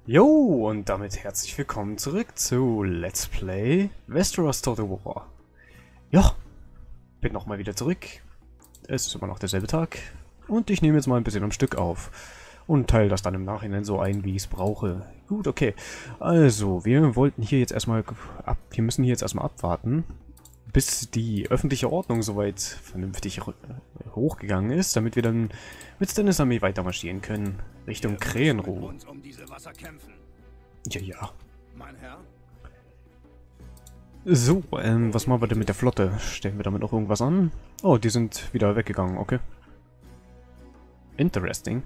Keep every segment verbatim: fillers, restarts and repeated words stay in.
Jo, und damit herzlich willkommen zurück zu Let's Play Westeros Total War. Ja, bin nochmal wieder zurück. Es ist immer noch derselbe Tag. Und ich nehme jetzt mal ein bisschen am Stück auf. Und teile das dann im Nachhinein so ein, wie ich es brauche. Gut, okay. Also, wir wollten hier jetzt erstmal ab... Wir müssen hier jetzt erstmal abwarten, bis die öffentliche Ordnung soweit vernünftig hochgegangen ist, damit wir dann mit Stannis Armee weiter marschieren können. Richtung Krähenruh. Um diese Wasser kämpfen. Ja, ja. Mein Herr? So, ähm, was machen wir denn mit der Flotte? Stellen wir damit noch irgendwas an? Oh, die sind wieder weggegangen, okay. Interesting.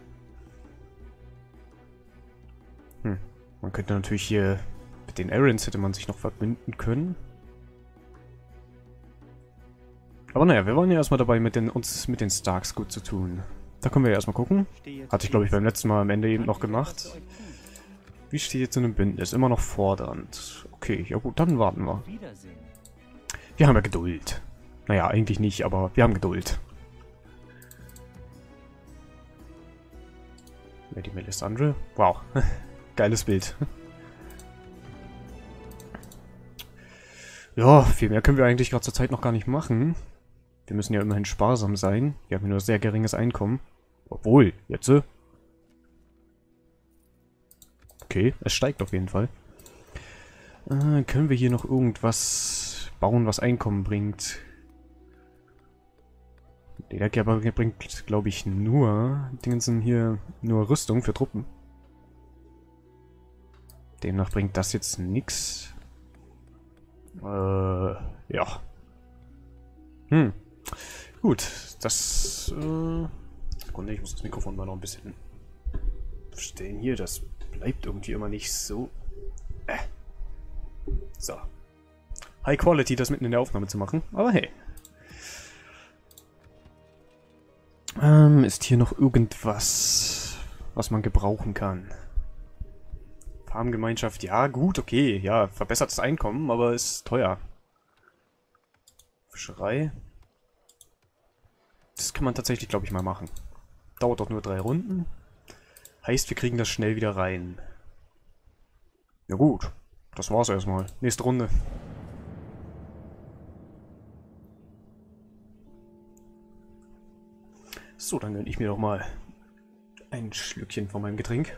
Hm, man könnte natürlich hier... Mit den Arryns hätte man sich noch verbünden können. Aber naja, wir wollen ja erstmal dabei, mit den, uns mit den Starks gut zu tun. Da können wir ja erstmal gucken. Hatte ich, glaube ich, beim letzten Mal am Ende eben noch gemacht. Wie steht jetzt in einem Bündnis? Immer noch fordernd. Okay, ja gut, dann warten wir. Wir haben ja Geduld. Naja, eigentlich nicht, aber wir haben Geduld. Lady Melisandre. Wow. Geiles Bild. Ja, viel mehr können wir eigentlich gerade zur Zeit noch gar nicht machen. Wir müssen ja immerhin sparsam sein. Wir haben ja nur sehr geringes Einkommen. Obwohl, jetzt... Äh okay, es steigt auf jeden Fall. Äh, können wir hier noch irgendwas bauen, was Einkommen bringt? Der Gerber bringt, glaube ich, nur... Dinge sind hier nur Rüstung für Truppen. Demnach bringt das jetzt nichts. Äh, ja. Hm. Gut, das, äh... Sekunde, ich muss das Mikrofon mal noch ein bisschen stellen hier. Das bleibt irgendwie immer nicht so... Äh. So. High Quality, das mitten in der Aufnahme zu machen, aber hey. Ähm, ist hier noch irgendwas, was man gebrauchen kann? Farmgemeinschaft, ja, gut, okay, ja, verbessertes Einkommen, aber ist teuer. Fischerei. Das kann man tatsächlich, glaube ich, mal machen. Dauert doch nur drei Runden. Heißt, wir kriegen das schnell wieder rein. Ja gut, das war's erstmal. Nächste Runde. So, dann gönne ich mir doch mal ein Schlückchen von meinem Getränk.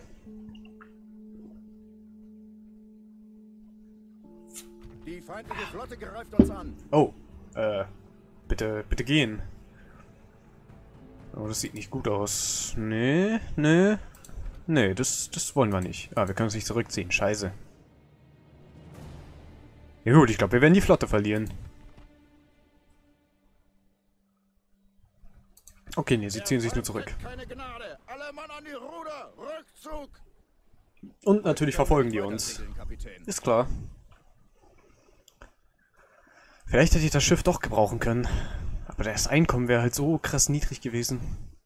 Die feindliche Flotte greift uns an. Oh, äh, bitte, bitte gehen. Oh, das sieht nicht gut aus. Nee, nee. Nee, das, das wollen wir nicht. Ah, wir können uns nicht zurückziehen. Scheiße. Ja gut, ich glaube, wir werden die Flotte verlieren. Okay, nee, sie ziehen sich nur zurück. Keine Gnade. Alle Mann an die Ruder. Rückzug. Und natürlich verfolgen die uns. Ist klar. Vielleicht hätte ich das Schiff doch gebrauchen können. Aber das Einkommen wäre halt so krass niedrig gewesen.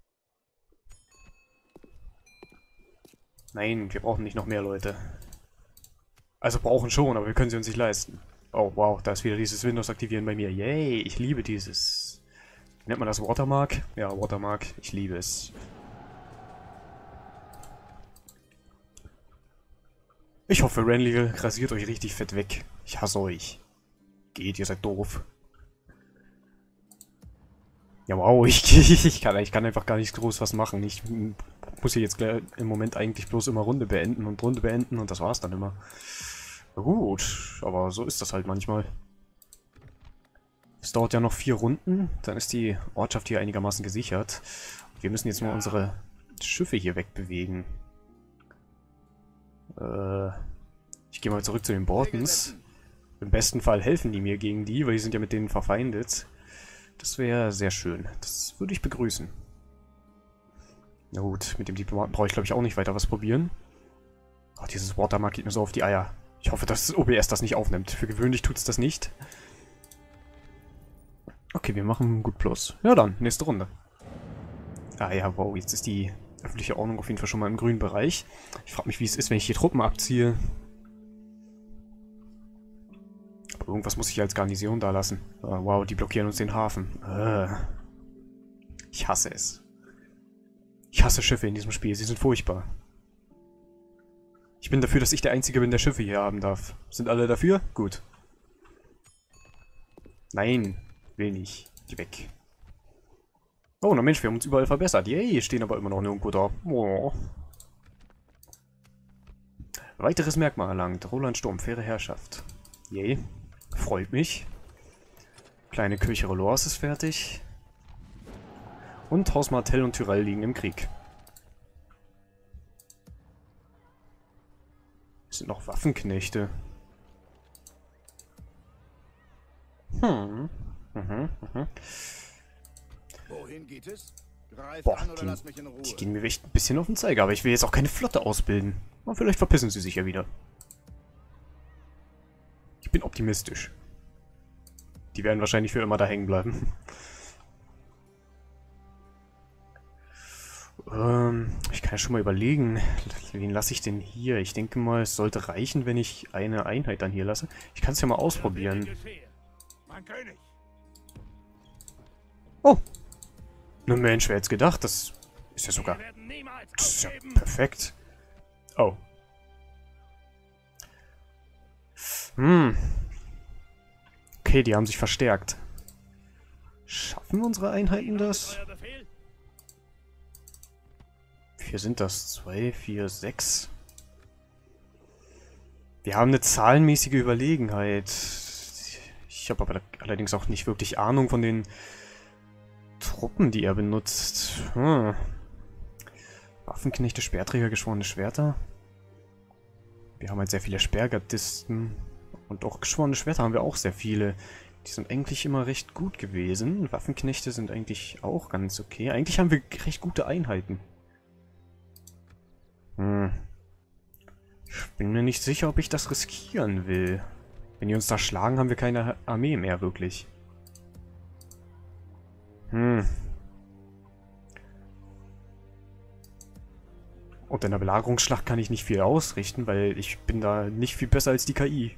Nein, wir brauchen nicht noch mehr Leute. Also brauchen schon, aber wir können sie uns nicht leisten. Oh, wow, da ist wieder dieses Windows aktivieren bei mir. Yay, ich liebe dieses... Wie nennt man das? Watermark? Ja, Watermark. Ich liebe es. Ich hoffe, Renly rasiert euch richtig fett weg. Ich hasse euch. Geht, ihr seid doof. Ja, wow, ich, ich, kann, ich kann einfach gar nicht groß was machen. Ich muss hier jetzt im Moment eigentlich bloß immer Runde beenden und Runde beenden und das war's dann immer. Na gut, aber so ist das halt manchmal. Es dauert ja noch vier Runden, dann ist die Ortschaft hier einigermaßen gesichert. Wir müssen jetzt mal unsere Schiffe hier wegbewegen. Äh, ich gehe mal zurück zu den Bortons. Im besten Fall helfen die mir gegen die, weil die sind ja mit denen verfeindet. Das wäre sehr schön. Das würde ich begrüßen. Na gut, mit dem Diplomaten brauche ich, glaube ich, auch nicht weiter was probieren. Oh, dieses Watermark geht mir so auf die Eier. Ich hoffe, dass O B S das nicht aufnimmt. Für gewöhnlich tut es das nicht. Okay, wir machen gut plus. Ja dann, nächste Runde. Ah ja, wow, jetzt ist die öffentliche Ordnung auf jeden Fall schon mal im grünen Bereich. Ich frage mich, wie es ist, wenn ich hier Truppen abziehe. Aber irgendwas muss ich als Garnison da lassen. Oh, wow, die blockieren uns den Hafen. Äh. Ich hasse es. Ich hasse Schiffe in diesem Spiel, sie sind furchtbar. Ich bin dafür, dass ich der Einzige bin, der Schiffe hier haben darf. Sind alle dafür? Gut. Nein, will nicht. Geh weg. Oh, na Mensch, wir haben uns überall verbessert. Yay, stehen aber immer noch nirgendwo da. Oh. Weiteres Merkmal erlangt. Roland Sturm, faire Herrschaft. Yay. Freut mich. Kleine Kirche Relors ist fertig. Und Haus Martell und Tyrell liegen im Krieg. Es sind noch Waffenknechte. Hm. Mhm, mhm. Wohin geht es? Greif Boah, an oder die, lass mich in Ruhe. die gehen mir echt ein bisschen auf den Zeiger, aber ich will jetzt auch keine Flotte ausbilden. Aber vielleicht verpissen sie sich ja wieder. Ich bin optimistisch. Die werden wahrscheinlich für immer da hängen bleiben. ähm, ich kann ja schon mal überlegen, wen lasse ich denn hier? Ich denke mal, es sollte reichen, wenn ich eine Einheit dann hier lasse. Ich kann es ja mal ausprobieren. Mein König. Oh! Na Mensch, wer hätte gedacht? Das ist ja sogar... Das ist ja perfekt. Oh. Hm. Okay, die haben sich verstärkt. Schaffen unsere Einheiten das? Wie viel sind das? Zwei, vier, sechs. Wir haben eine zahlenmäßige Überlegenheit. Ich habe aber allerdings auch nicht wirklich Ahnung von den Truppen, die er benutzt. Hm. Waffenknechte, Speerträger, geschworene Schwerter. Wir haben halt sehr viele Speergardisten. Und auch geschworene Schwerter haben wir auch sehr viele. Die sind eigentlich immer recht gut gewesen. Waffenknechte sind eigentlich auch ganz okay. Eigentlich haben wir recht gute Einheiten. Hm. Ich bin mir nicht sicher, ob ich das riskieren will. Wenn die uns da schlagen, haben wir keine Armee mehr, wirklich. Hm. Und in der Belagerungsschlacht kann ich nicht viel ausrichten, weil ich bin da nicht viel besser als die K I.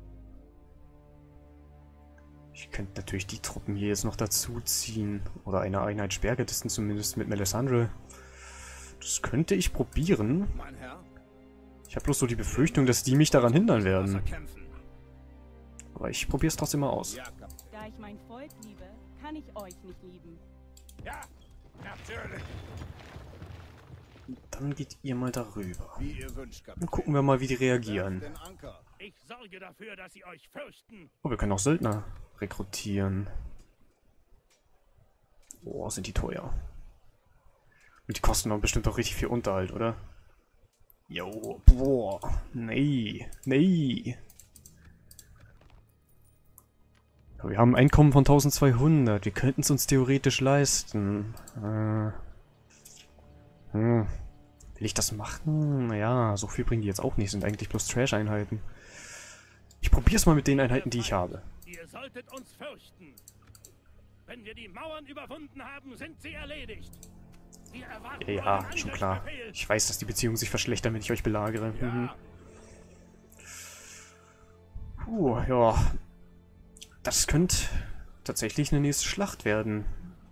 Ich könnte natürlich die Truppen hier jetzt noch dazu ziehen. Oder eine Einheit Speergardisten zumindest mit Melisandre. Das könnte ich probieren. Mein Herr. Ich habe bloß so die Befürchtung, dass die mich daran hindern werden. Aber ich probiere es trotzdem mal aus. Da ich mein Volk liebe, kann ich euch nicht lieben. Ja, natürlich. Dann geht ihr mal darüber. Wie ihr wünscht, Dann Kapitän. gucken wir mal, wie die reagieren. Den Anker. Ich sorge dafür, dass sie euch fürchten. Oh, wir können auch Söldner rekrutieren. Boah, sind die teuer. Und die kosten dann bestimmt auch richtig viel Unterhalt, oder? Jo, boah. Nee, nee. Aber wir haben ein Einkommen von eintausendzweihundert. Wir könnten es uns theoretisch leisten. Äh. Hm. Will ich das machen? Naja, so viel bringen die jetzt auch nicht. Sind eigentlich bloß Trash-Einheiten. Ich probier's mal mit den Einheiten, die ich habe. Ihr solltet uns fürchten. Wenn wir die Mauern überwunden haben, sind sie erledigt. Wir erwarten Ja, euren schon klar. Angriffsbefehl. Ich weiß, dass die Beziehungen sich verschlechtern, wenn ich euch belagere. Mhm. Ja, Puh, ja. Das könnte tatsächlich eine nächste Schlacht werden.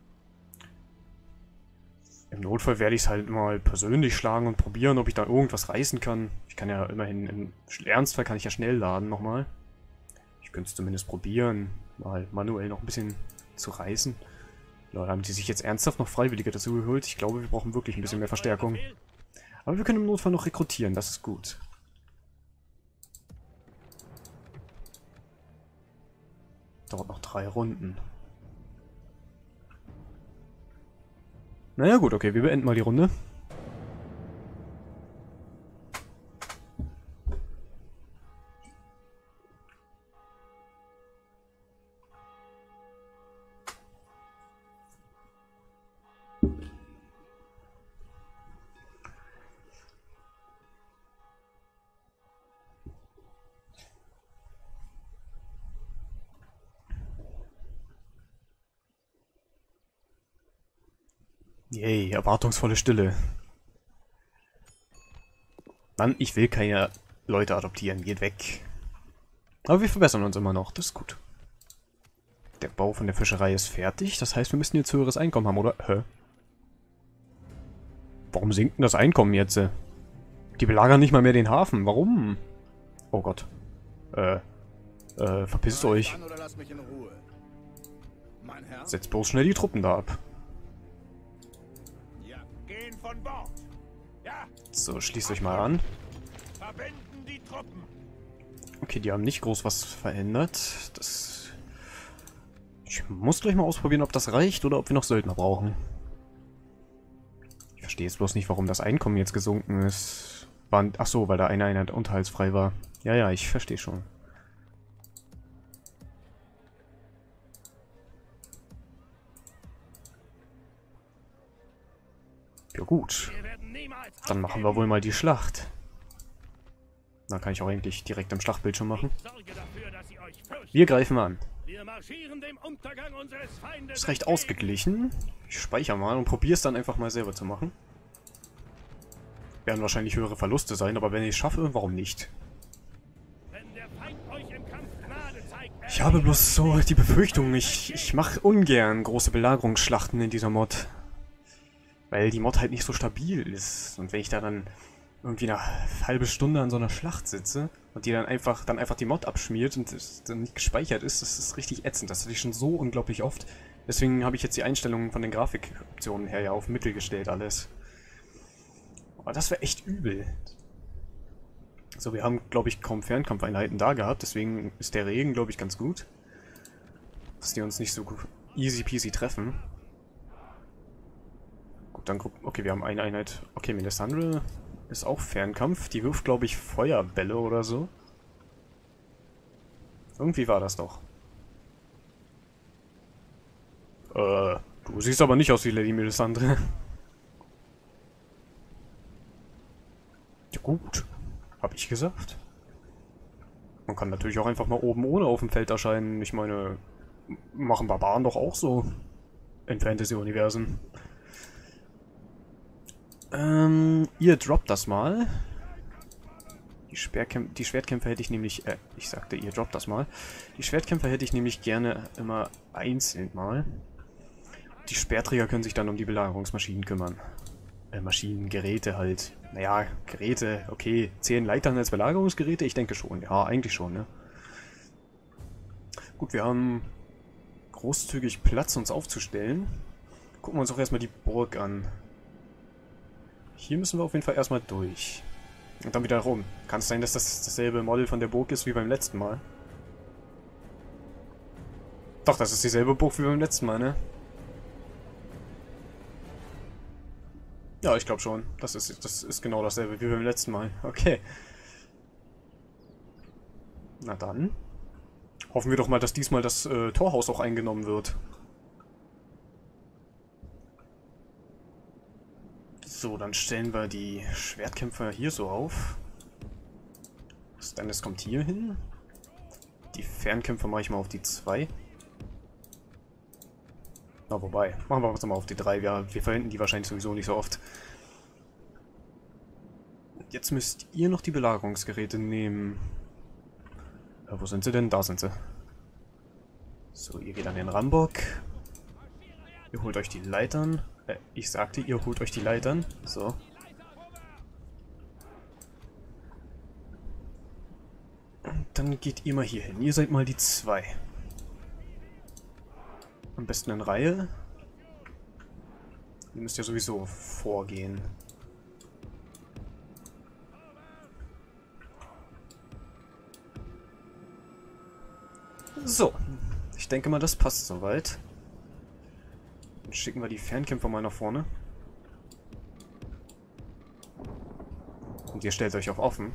Im Notfall werde ich es halt mal persönlich schlagen und probieren, ob ich da irgendwas reißen kann. Ich kann ja immerhin, im Ernstfall kann ich ja schnell laden nochmal. Ich könnte es zumindest probieren, mal manuell noch ein bisschen zu reißen. Leute, haben die sich jetzt ernsthaft noch Freiwillige dazu geholt? Ich glaube, wir brauchen wirklich ein bisschen mehr Verstärkung. Aber wir können im Notfall noch rekrutieren, das ist gut. Dauert noch drei Runden. Naja gut, okay, wir beenden mal die Runde. Yay, erwartungsvolle Stille. Mann, ich will keine Leute adoptieren. Geht weg. Aber wir verbessern uns immer noch. Das ist gut. Der Bau von der Fischerei ist fertig. Das heißt, wir müssen jetzt höheres Einkommen haben, oder? Hä? Warum sinkt denn das Einkommen jetzt? Die belagern nicht mal mehr den Hafen. Warum? Oh Gott. Äh, äh, verpisst euch. An oder lass mich in Ruhe. Mein Herr? Setzt bloß schnell die Truppen da ab. Ja. Gehen von Bord. Ja. So, schließt euch mal an. Verbinden die Truppen. Okay, die haben nicht groß was verändert. Das... Ich muss gleich mal ausprobieren, ob das reicht oder ob wir noch Söldner brauchen. Ich verstehe jetzt bloß nicht, warum das Einkommen jetzt gesunken ist. Waren, ach so, weil da eine Einheit unterhaltsfrei war. Ja, ja, ich verstehe schon. Ja gut. Wir werden niemals Dann machen wir wohl mal die Schlacht. Dann kann ich auch eigentlich direkt am Schlachtbildschirm machen. Sorge dafür, dass sie euch fürchten. Wir greifen an. Wir marschieren dem Untergang unseres Feindes. Ist recht entgegen. ausgeglichen. Ich speichere mal und probiere es dann einfach mal selber zu machen. Werden wahrscheinlich höhere Verluste sein, aber wenn ich es schaffe, warum nicht? Wenn der Feind euch im Kampf Gnade zeigt, Ich habe bloß so die Befürchtung, ich, ich mache ungern große Belagerungsschlachten in dieser Mod. Weil die Mod halt nicht so stabil ist. Und wenn ich da dann irgendwie eine halbe Stunde an so einer Schlacht sitze und die dann einfach dann einfach die Mod abschmiert und es dann nicht gespeichert ist, das ist richtig ätzend. Das hatte ich schon so unglaublich oft. Deswegen habe ich jetzt die Einstellungen von den Grafikoptionen her ja auf Mittel gestellt alles. Aber das wäre echt übel. So, wir haben, glaube ich, kaum Fernkampfeinheiten da gehabt, deswegen ist der Regen, glaube ich, ganz gut. Dass die uns nicht so easy peasy treffen. Gut, dann guck. Okay, wir haben eine Einheit. Okay, Melisandre ist auch Fernkampf. Die wirft, glaube ich, Feuerbälle oder so. Irgendwie war das doch. Äh, du siehst aber nicht aus wie Lady Melisandre. Ja gut, habe ich gesagt. Man kann natürlich auch einfach mal oben ohne auf dem Feld erscheinen. Ich meine, machen Barbaren doch auch so in Fantasy-Universen. Ähm, ihr droppt das mal. Die, Speerkämp die Schwertkämpfer hätte ich nämlich, äh, ich sagte, ihr droppt das mal. Die Schwertkämpfer hätte ich nämlich gerne immer einzeln mal. Die Speerträger können sich dann um die Belagerungsmaschinen kümmern. Äh, Maschinen, Geräte halt. Naja, Geräte, okay. Zehn Leitern als Belagerungsgeräte? Ich denke schon. Ja, eigentlich schon, ne? Gut, wir haben großzügig Platz, uns aufzustellen. Gucken wir uns auch erstmal die Burg an. Hier müssen wir auf jeden Fall erstmal durch. Und dann wieder rum. Kann es sein, dass das dasselbe Model von der Burg ist wie beim letzten Mal? Doch, das ist dieselbe Burg wie beim letzten Mal, ne? Ja, ich glaube schon. Das ist, das ist genau dasselbe wie beim letzten Mal. Okay. Na dann. Hoffen wir doch mal, dass diesmal das äh, Torhaus auch eingenommen wird. So, dann stellen wir die Schwertkämpfer hier so auf. Stannis kommt hier hin. Die Fernkämpfer mache ich mal auf die zwei. Na, wobei, machen wir uns mal auf die drei. Wir, wir verwenden die wahrscheinlich sowieso nicht so oft. Jetzt müsst ihr noch die Belagerungsgeräte nehmen. Ja, wo sind sie denn? Da sind sie. So, ihr geht an den Rambock. Ihr holt euch die Leitern. Äh, ich sagte, ihr holt euch die Leitern. So. Und dann geht ihr mal hier hin. Ihr seid mal die zwei. Am besten in Reihe. Ihr müsst ja sowieso vorgehen. So. Ich denke mal, das passt soweit. Dann schicken wir die Fernkämpfer mal nach vorne. Und ihr stellt euch auf offen.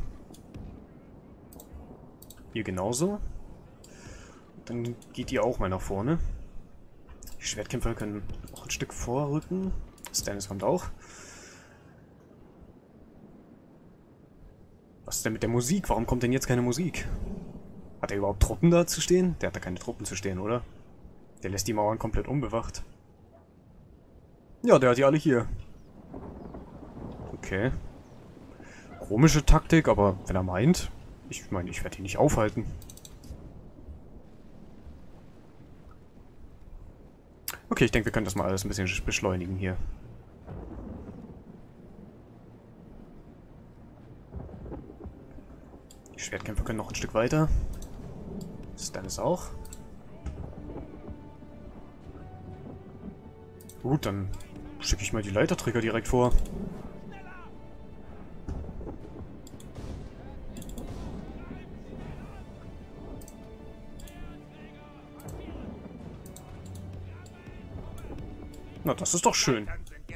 Ihr genauso. Dann geht ihr auch mal nach vorne. Die Schwertkämpfer können auch ein Stück vorrücken. Stannis kommt auch. Was ist denn mit der Musik? Warum kommt denn jetzt keine Musik? Hat er überhaupt Truppen da zu stehen? Der hat da keine Truppen zu stehen, oder? Der lässt die Mauern komplett unbewacht. Ja, der hat die alle hier. Okay. Komische Taktik, aber wenn er meint... Ich meine, ich werde ihn nicht aufhalten. Okay, ich denke, wir können das mal alles ein bisschen beschleunigen hier. Die Schwertkämpfer können noch ein Stück weiter. Stannis auch. Gut, dann schicke ich mal die Leiterträger direkt vor. Na, das ist doch schön.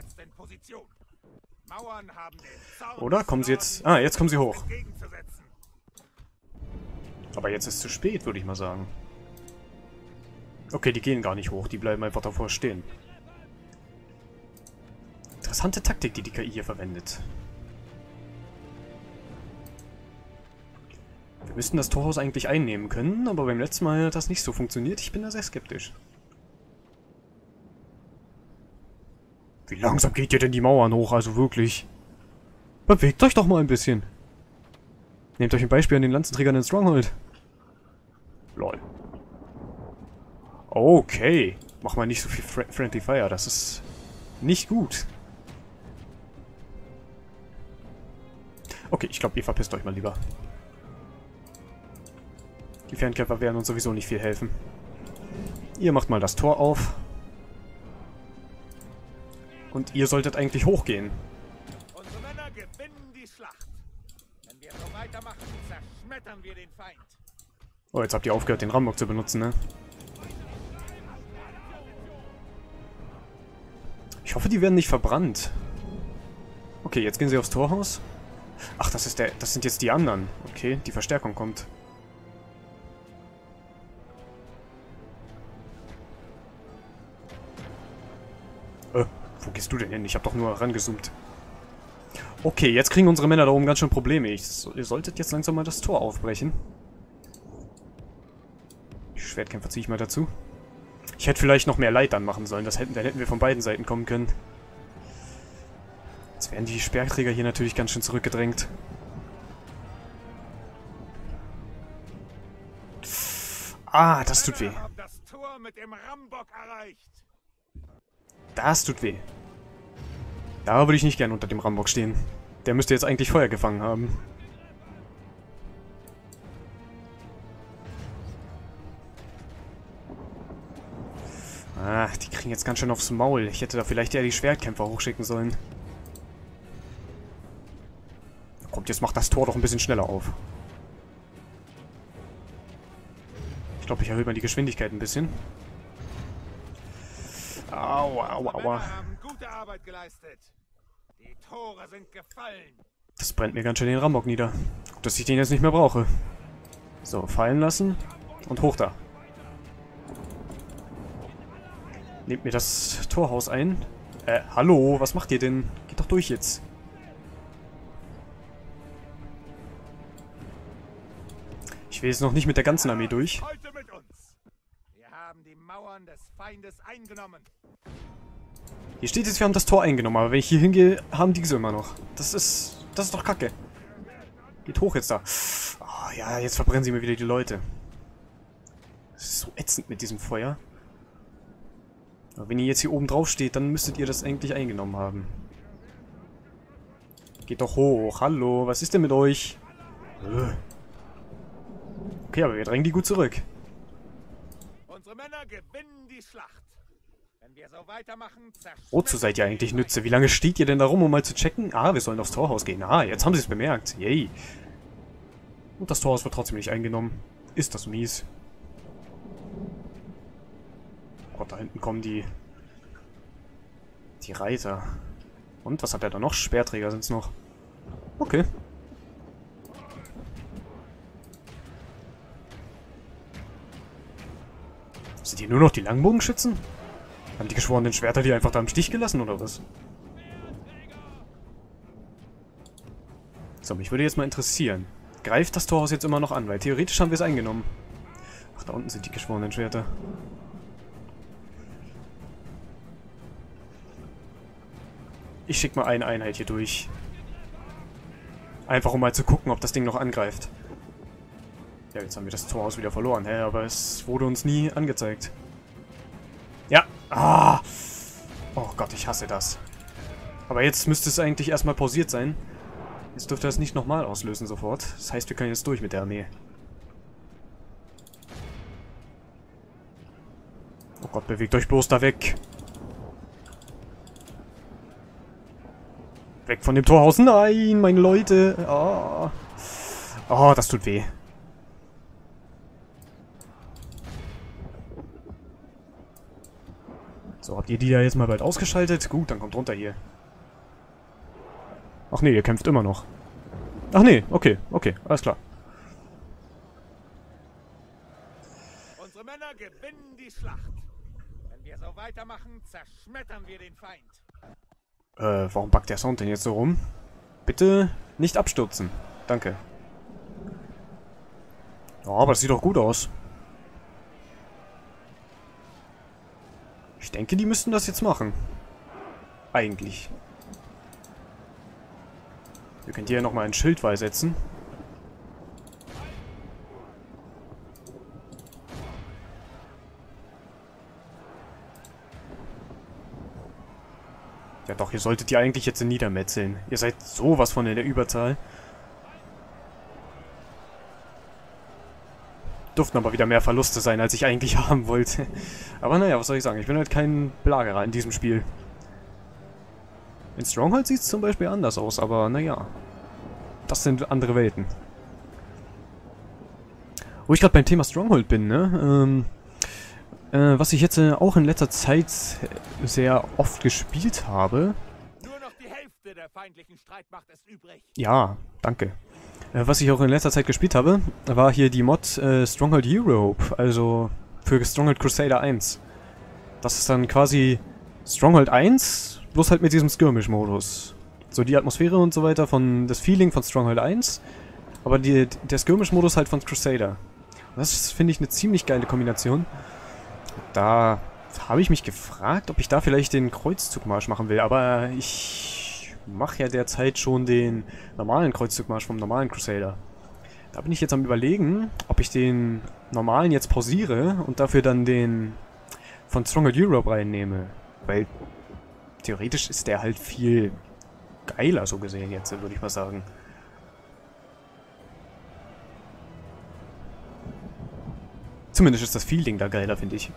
Oder? Kommen sie jetzt... Ah, jetzt kommen sie hoch. Aber jetzt ist es zu spät, würde ich mal sagen. Okay, die gehen gar nicht hoch. Die bleiben einfach davor stehen. Interessante Taktik, die die K I hier verwendet. Wir müssten das Torhaus eigentlich einnehmen können, aber beim letzten Mal hat das nicht so funktioniert. Ich bin da sehr skeptisch. Wie langsam geht ihr denn die Mauern hoch? Also wirklich. Bewegt euch doch mal ein bisschen. Nehmt euch ein Beispiel an den Lanzenträgern in Stronghold. Lol. Okay. Mach mal nicht so viel Fr Friendly Fire. Das ist nicht gut. Okay, ich glaube, ihr verpisst euch mal lieber. Die Fernkämpfer werden uns sowieso nicht viel helfen. Ihr macht mal das Tor auf. Und ihr solltet eigentlich hochgehen. Unsere Männer gewinnen die Schlacht. Wenn wir so weitermachen, zerschmettern wir den Feind. Oh, jetzt habt ihr aufgehört, den Rambock zu benutzen, ne? Ich hoffe, die werden nicht verbrannt. Okay, jetzt gehen sie aufs Torhaus. Ach, das ist der. Das sind jetzt die anderen. Okay, die Verstärkung kommt. Äh, wo gehst du denn hin? Ich habe doch nur rangezoomt. Okay, jetzt kriegen unsere Männer da oben ganz schön Probleme. Ich, ihr solltet jetzt langsam mal das Tor aufbrechen. Die Schwertkämpfer ziehe ich mal dazu. Ich hätte vielleicht noch mehr Leitern machen sollen. Das hätten, dann hätten wir von beiden Seiten kommen können. Jetzt werden die Sperrträger hier natürlich ganz schön zurückgedrängt. Ah, das tut weh. Das Tor mit dem Rambock erreicht. Das tut weh. Da würde ich nicht gern unter dem Rambock stehen. Der müsste jetzt eigentlich Feuer gefangen haben. Ah, die kriegen jetzt ganz schön aufs Maul. Ich hätte da vielleicht eher die Schwertkämpfer hochschicken sollen. Kommt, jetzt macht das Tor doch ein bisschen schneller auf. Ich glaube, ich erhöhe mal die Geschwindigkeit ein bisschen. Aua, aua, aua. Gute Arbeit geleistet. Die Tore sind gefallen. Das brennt mir ganz schön den Rambock nieder. Gut, dass ich den jetzt nicht mehr brauche. So, fallen lassen. Und hoch da. Nehmt mir das Torhaus ein. Äh, hallo, was macht ihr denn? Geht doch durch jetzt. Ich will jetzt noch nicht mit der ganzen Armee durch. Heute mit uns. Wir haben die Mauern des Feindes eingenommen. Hier steht jetzt, wir haben das Tor eingenommen, aber wenn ich hier hingehe, haben die so immer noch. Das ist... das ist doch kacke. Geht hoch jetzt da. Oh, ja, jetzt verbrennen sie mir wieder die Leute. Das ist so ätzend mit diesem Feuer. Aber wenn ihr jetzt hier oben drauf steht, dann müsstet ihr das eigentlich eingenommen haben. Geht doch hoch. Hallo, was ist denn mit euch? Okay, aber wir drängen die gut zurück. Unsere Männer gewinnen die Schlacht. Wenn wir so weitermachen, Wozu seid ihr eigentlich Nütze? Wie lange steht ihr denn da rum, um mal zu checken? Ah, wir sollen aufs Torhaus gehen. Ah, jetzt haben sie es bemerkt. Yay. Und das Torhaus wird trotzdem nicht eingenommen. Ist das mies. Gott, da hinten kommen die... Die Reiter. Und, was hat er da noch? Speerträger sind es noch. Okay. Sind hier nur noch die Langbogenschützen? Haben die geschworenen Schwerter die einfach da im Stich gelassen, oder was? So, mich würde jetzt mal interessieren. Greift das Torhaus jetzt immer noch an? Weil theoretisch haben wir es eingenommen. Ach, da unten sind die geschworenen Schwerter. Ich schicke mal eine Einheit hier durch. Einfach um mal zu gucken, ob das Ding noch angreift. Ja, jetzt haben wir das Torhaus wieder verloren. Hä, aber es wurde uns nie angezeigt. Ja. Ah. Oh Gott, ich hasse das. Aber jetzt müsste es eigentlich erstmal pausiert sein. Jetzt dürfte er es nicht nochmal auslösen sofort. Das heißt, wir können jetzt durch mit der Armee. Oh Gott, bewegt euch bloß da weg. Weg von dem Torhaus. Nein, meine Leute. Oh, oh das tut weh. So, habt ihr die da jetzt mal bald ausgeschaltet? Gut, dann kommt runter hier. Ach nee, ihr kämpft immer noch. Ach nee, okay, okay, alles klar. Unsere Männer gewinnen die Schlacht. Wenn wir so weitermachen, zerschmettern wir den Feind. Äh, warum backt der Sound denn jetzt so rum? Bitte nicht abstürzen. Danke. Ja, aber das sieht doch gut aus. Ich denke, die müssten das jetzt machen. Eigentlich. Wir können hier nochmal ein Schild beisetzen. Ja doch, ihr solltet die eigentlich jetzt niedermetzeln. Ihr seid sowas von in der Überzahl. Durften aber wieder mehr Verluste sein, als ich eigentlich haben wollte. Aber naja, was soll ich sagen? Ich bin halt kein Belagerer in diesem Spiel. In Stronghold sieht es zum Beispiel anders aus, aber naja. Das sind andere Welten. Wo ich gerade beim Thema Stronghold bin, ne? Ähm, äh, was ich jetzt äh, auch in letzter Zeit sehr oft gespielt habe. Nur noch die Hälfte der feindlichen Streitmacht ist übrig. Ja, danke. Äh, was ich auch in letzter Zeit gespielt habe, war hier die Mod äh, Stronghold Europe, also für Stronghold Crusader eins. Das ist dann quasi Stronghold eins, bloß halt mit diesem Skirmish-Modus. So die Atmosphäre und so weiter, von das Feeling von Stronghold eins, aber die, der Skirmish-Modus halt von Crusader. Das finde ich eine ziemlich geile Kombination. Da habe ich mich gefragt, ob ich da vielleicht den Kreuzzugmarsch machen will, aber ich mache ja derzeit schon den normalen Kreuzzugmarsch vom normalen Crusader. Da bin ich jetzt am Überlegen, ob ich den normalen jetzt pausiere und dafür dann den von Stronghold Europe reinnehme. Weil theoretisch ist der halt viel geiler so gesehen jetzt, würde ich mal sagen. Zumindest ist das Feeling da geiler, finde ich.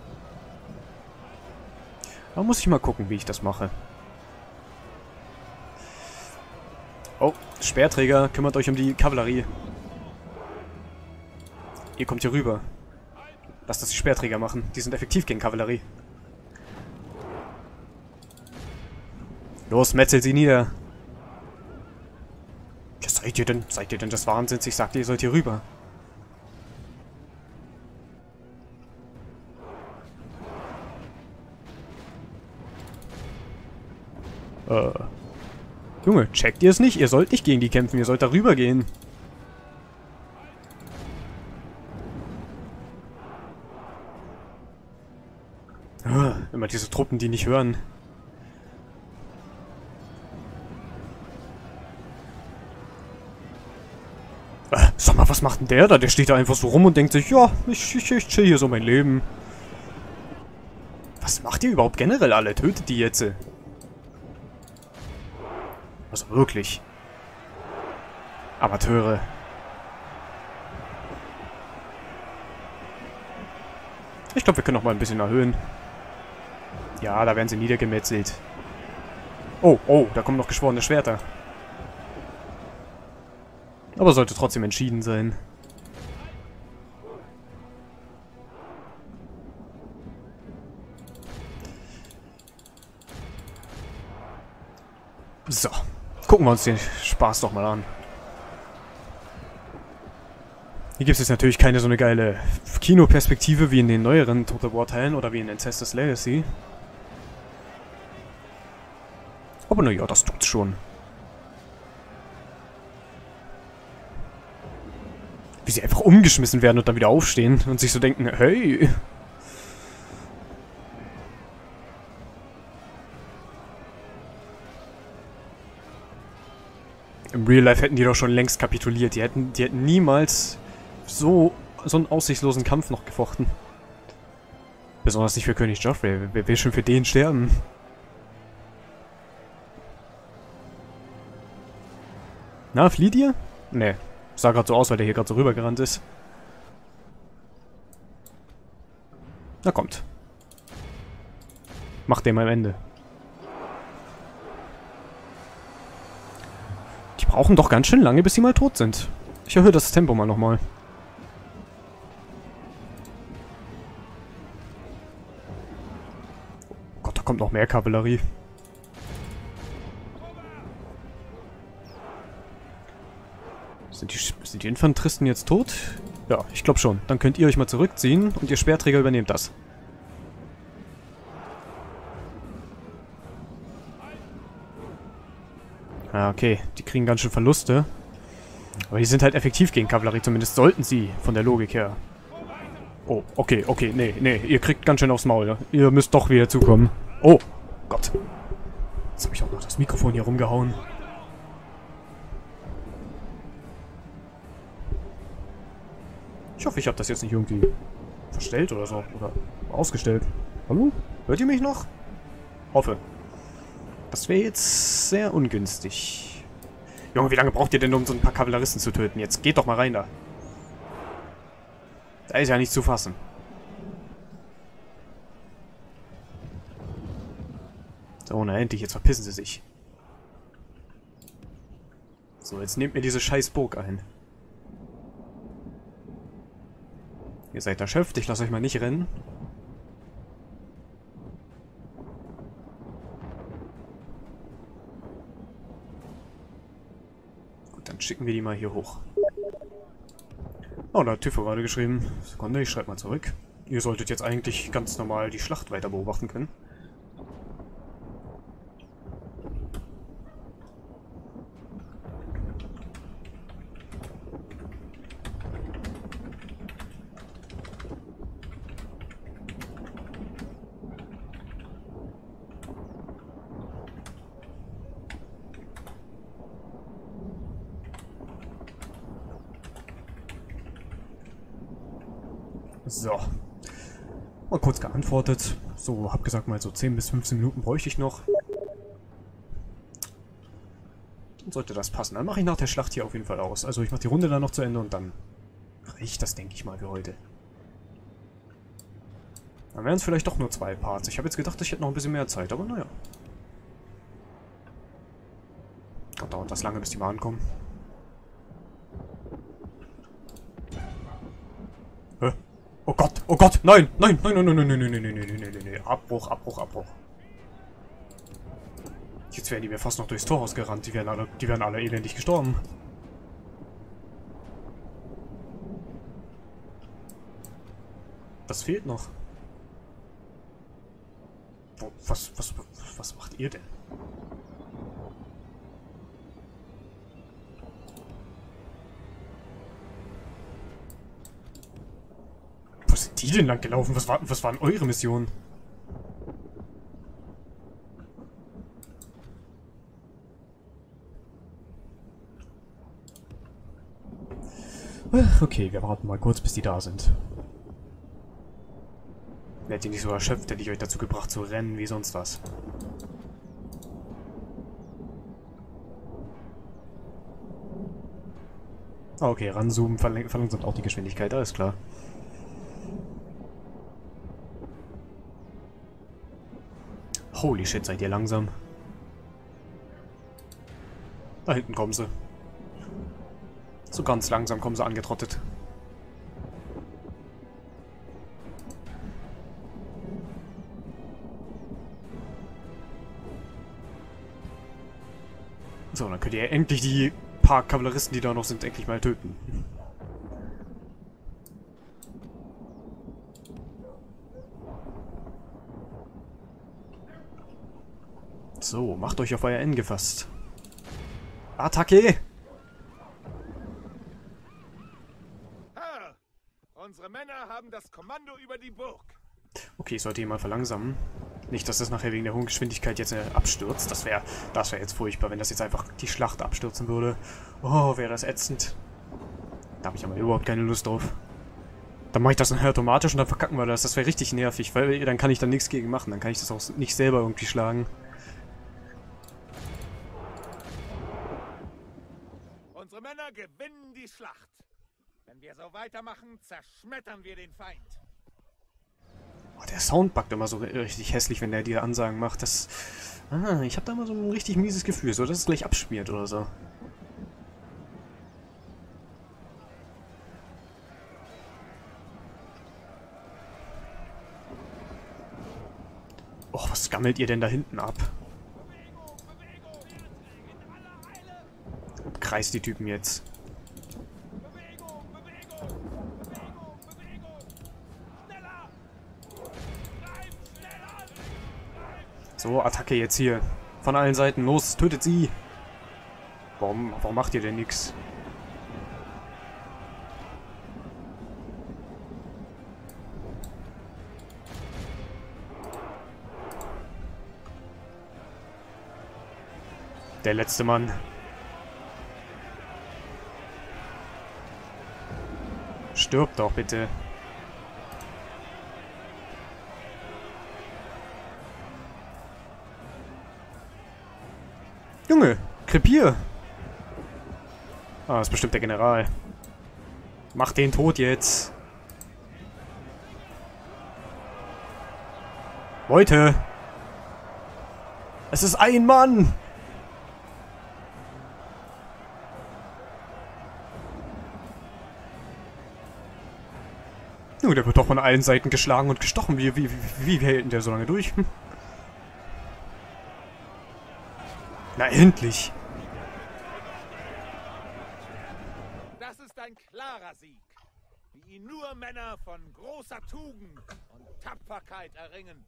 Da muss ich mal gucken, wie ich das mache. Oh, Speerträger, kümmert euch um die Kavallerie. Ihr kommt hier rüber. Lasst das die Speerträger machen. Die sind effektiv gegen Kavallerie. Los, metzelt sie nieder. Ja, seid ihr denn, seid ihr denn des Wahnsinns? Ich sagte, ihr sollt hier rüber. Äh. Junge, checkt ihr es nicht? Ihr sollt nicht gegen die kämpfen, ihr sollt darüber gehen. Ah, immer diese Truppen, die nicht hören. Äh, sag mal, was macht denn der da? Der steht da einfach so rum und denkt sich, ja, ich, ich, ich chill hier so mein Leben. Was macht ihr überhaupt generell alle? Tötet die jetzt. Also wirklich. Amateure. Ich glaube, wir können noch mal ein bisschen erhöhen. Ja, da werden sie niedergemetzelt. Oh, oh, da kommen noch geschworene Schwerter. Aber sollte trotzdem entschieden sein. So. Gucken wir uns den Spaß doch mal an. Hier gibt es jetzt natürlich keine so eine geile Kinoperspektive wie in den neueren Total War Teilen oder wie in Ancestors Legacy. Aber naja, das tut's schon. Wie sie einfach umgeschmissen werden und dann wieder aufstehen und sich so denken, hey. Im Real Life hätten die doch schon längst kapituliert. Die hätten, die hätten niemals so, so einen aussichtslosen Kampf noch gefochten. Besonders nicht für König Joffrey. Wer will schon für den sterben? Na, flieht ihr? Nee. Sah gerade so aus, weil der hier gerade so rübergerannt ist. Na kommt. Macht dem am Ende. Die brauchen doch ganz schön lange, bis sie mal tot sind. Ich erhöhe das Tempo mal nochmal. Oh Gott, da kommt noch mehr Kavallerie. Sind die, sind die Infanteristen jetzt tot? Ja, ich glaube schon. Dann könnt ihr euch mal zurückziehen und ihr Speerträger übernehmt das. Ah, okay. Die kriegen ganz schön Verluste. Aber die sind halt effektiv gegen Kavallerie. Zumindest sollten sie, von der Logik her. Oh, okay, okay. Nee, nee. Ihr kriegt ganz schön aufs Maul. Ne? Ihr müsst doch wieder zukommen. Oh, Gott. Jetzt habe ich auch noch das Mikrofon hier rumgehauen. Ich hoffe, ich habe das jetzt nicht irgendwie verstellt oder so. Oder ausgestellt. Hallo? Hört ihr mich noch? Hoffe. Das wäre jetzt sehr ungünstig. Junge, wie lange braucht ihr denn, um so ein paar Kavalleristen zu töten? Jetzt geht doch mal rein da. Da ist ja nicht zu fassen. So, na endlich, jetzt verpissen sie sich. So, jetzt nehmt mir diese scheiß Burg ein. Ihr seid erschöpft, ich lasse euch mal nicht rennen. Gut, dann schicken wir die mal hier hoch. Oh, da hat Typho gerade geschrieben. Sekunde, ich schreibe mal zurück. Ihr solltet jetzt eigentlich ganz normal die Schlacht weiter beobachten können. So. Mal kurz geantwortet. So, hab gesagt mal so zehn bis fünfzehn Minuten bräuchte ich noch. Dann sollte das passen. Dann mache ich nach der Schlacht hier auf jeden Fall aus. Also ich mache die Runde dann noch zu Ende und dann reicht das, denke ich mal, für heute. Dann wären es vielleicht doch nur zwei Parts. Ich habe jetzt gedacht, ich hätte noch ein bisschen mehr Zeit, aber naja. Dann dauert das lange, bis die mal ankommen. Hä? Oh Gott, oh Gott, nein, nein, nein, nein, nein, nein, nein, nein, nein, nein, nein, nein, nein, nein, Abbruch, Abbruch, Abbruch. Jetzt wären die mir fast noch durchs Torhaus gerannt, die wären alle, die wären alle elendig gestorben. Was fehlt noch? Wo, was, was, was macht ihr denn? Wo sind die denn lang gelaufen? Was, war, was waren eure Missionen? Okay, wir warten mal kurz, bis die da sind. Werdet ihr nicht so erschöpft, hätte ich euch dazu gebracht zu rennen wie sonst was. Okay, ranzoomen verlang verlangsamt auch die Geschwindigkeit, alles klar. Holy shit, seid ihr langsam. Da hinten kommen sie. So ganz langsam kommen sie angetrottet. So, dann könnt ihr endlich die paar Kavalleristen, die da noch sind, endlich mal töten. So, macht euch auf euer N gefasst. Attacke! Herr, unsere Männer haben das Kommando über die Burg. Okay, ich sollte ihn mal verlangsamen. Nicht, dass das nachher wegen der hohen Geschwindigkeit jetzt äh, abstürzt. Das wäre das wär jetzt furchtbar, wenn das jetzt einfach die Schlacht abstürzen würde. Oh, wäre das ätzend. Da habe ich aber überhaupt keine Lust drauf. Dann mache ich das nachher automatisch und dann verkacken wir das. Das wäre richtig nervig, weil dann kann ich da nichts gegen machen. Dann kann ich das auch nicht selber irgendwie schlagen. gewinnen die Schlacht. Wenn wir so weitermachen, zerschmettern wir den Feind. Oh, der Sound buggt immer so richtig hässlich, wenn der dir Ansagen macht. Das, ah, ich habe da immer so ein richtig mieses Gefühl, so dass es gleich abschmiert oder so. Oh, was gammelt ihr denn da hinten ab? Umkreist die Typen jetzt. So, Attacke jetzt hier. Von allen Seiten. Los, tötet sie. Warum, warum macht ihr denn nichts? Der letzte Mann. Stirb doch bitte. Junge, krepier! Ah, das ist bestimmt der General. Mach den tot jetzt. Leute! Es ist ein Mann! Junge, der wird doch von allen Seiten geschlagen und gestochen. Wie, wie, wie, wie hält denn der so lange durch? Hm? Na endlich! Das ist ein klarer Sieg, wie ihn nur Männer von großer Tugend und Tapferkeit erringen.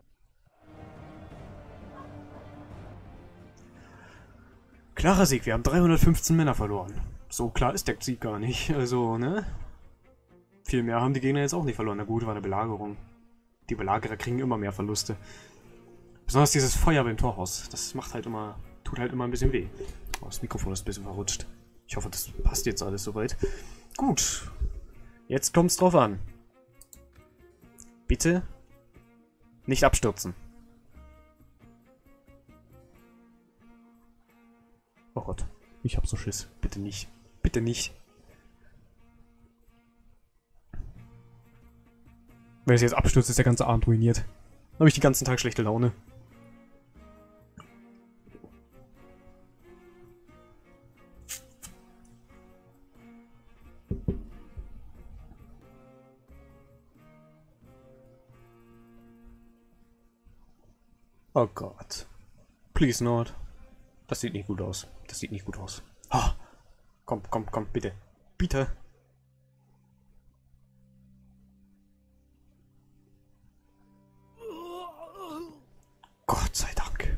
Klarer Sieg, wir haben dreihundertfünfzehn Männer verloren. So klar ist der Sieg gar nicht, also, ne? Viel mehr haben die Gegner jetzt auch nicht verloren. Na gut, war eine Belagerung. Die Belagerer kriegen immer mehr Verluste. Besonders dieses Feuer beim Torhaus, das macht halt immer, tut halt immer ein bisschen weh. Oh, das Mikrofon ist ein bisschen verrutscht. Ich hoffe, das passt jetzt alles soweit. Gut. Jetzt kommt's drauf an. Bitte nicht abstürzen. Oh Gott, ich hab so Schiss. Bitte nicht. Bitte nicht. Wenn es jetzt abstürzt, ist der ganze Abend ruiniert. Dann habe ich den ganzen Tag schlechte Laune. Oh Gott. Please not. Das sieht nicht gut aus. Das sieht nicht gut aus. Oh. Komm, komm, komm, bitte. Bitte. Gott sei Dank.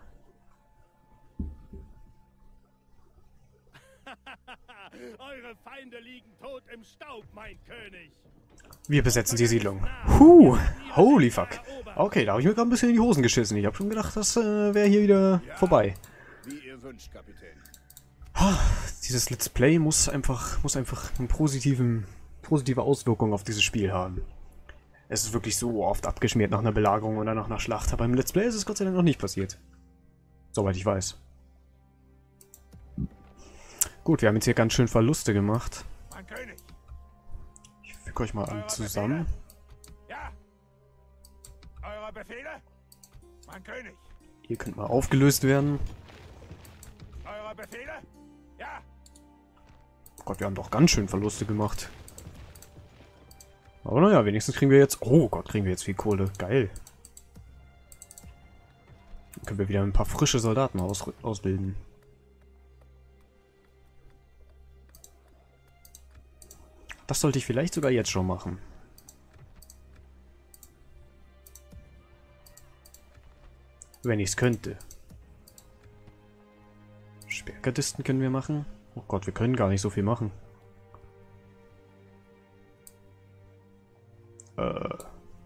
Eure Feinde liegen tot im Staub, mein König. Wir besetzen die Siedlung. Huh, holy fuck. Okay, da habe ich mir gerade ein bisschen in die Hosen geschissen. Ich habe schon gedacht, das äh, wäre hier wieder ja, vorbei. Wie ihr wünscht, Kapitän. Ah, dieses Let's Play muss einfach, muss einfach eine positiven, positive Auswirkung auf dieses Spiel haben. Es ist wirklich so oft abgeschmiert nach einer Belagerung oder nach einer Schlacht. Aber im Let's Play ist es Gott sei Dank noch nicht passiert. Soweit ich weiß. Gut, wir haben jetzt hier ganz schön Verluste gemacht. Mein König. Ich füge euch mal an zusammen. Ja. Eure Befehle? Mein König. Ihr könnt mal aufgelöst werden. Eure Befehle? Ja. Oh Gott, wir haben doch ganz schön Verluste gemacht. Aber naja, wenigstens kriegen wir jetzt... Oh Gott, kriegen wir jetzt viel Kohle. Geil. Dann können wir wieder ein paar frische Soldaten aus ausbilden. Das sollte ich vielleicht sogar jetzt schon machen. Wenn ich es könnte. Sperrgardisten können wir machen. Oh Gott, wir können gar nicht so viel machen. Äh.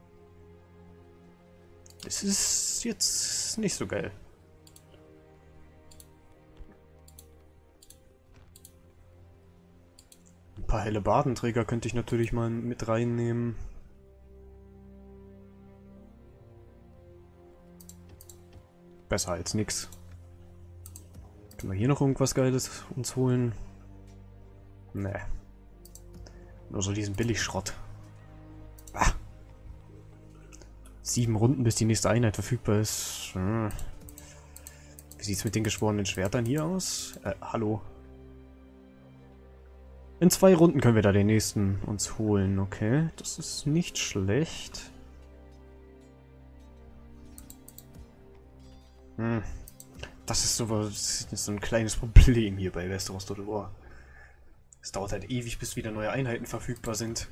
Das ist jetzt nicht so geil. Ein paar helle Badenträger könnte ich natürlich mal mit reinnehmen. Besser als nix. Können wir hier noch irgendwas Geiles uns holen? Nee. Nur so diesen Billigschrott. Ah. Sieben Runden, bis die nächste Einheit verfügbar ist. Hm. Wie sieht's mit den geschworenen Schwertern hier aus? Äh, hallo. In zwei Runden können wir da den nächsten uns holen, okay. Das ist nicht schlecht. Hm. Das ist so, das ist so ein kleines Problem hier bei Westeros Total War. Es dauert halt ewig, bis wieder neue Einheiten verfügbar sind.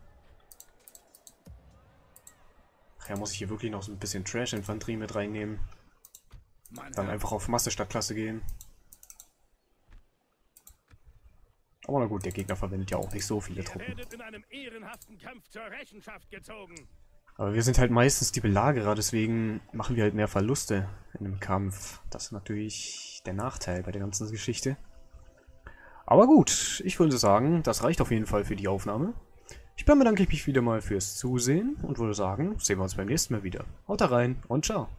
Ach ja, muss ich hier wirklich noch so ein bisschen Trash-Infanterie mit reinnehmen. Dann einfach auf Masse statt Klasse gehen. Aber na gut, der Gegner verwendet ja auch nicht so viele Truppen. In einem ehrenhaften Kampf zur Rechenschaft gezogen. Aber wir sind halt meistens die Belagerer, deswegen machen wir halt mehr Verluste in einem Kampf. Das ist natürlich der Nachteil bei der ganzen Geschichte. Aber gut, ich würde sagen, das reicht auf jeden Fall für die Aufnahme. Ich bedanke mich wieder mal fürs Zusehen und würde sagen, sehen wir uns beim nächsten Mal wieder. Haut rein und ciao.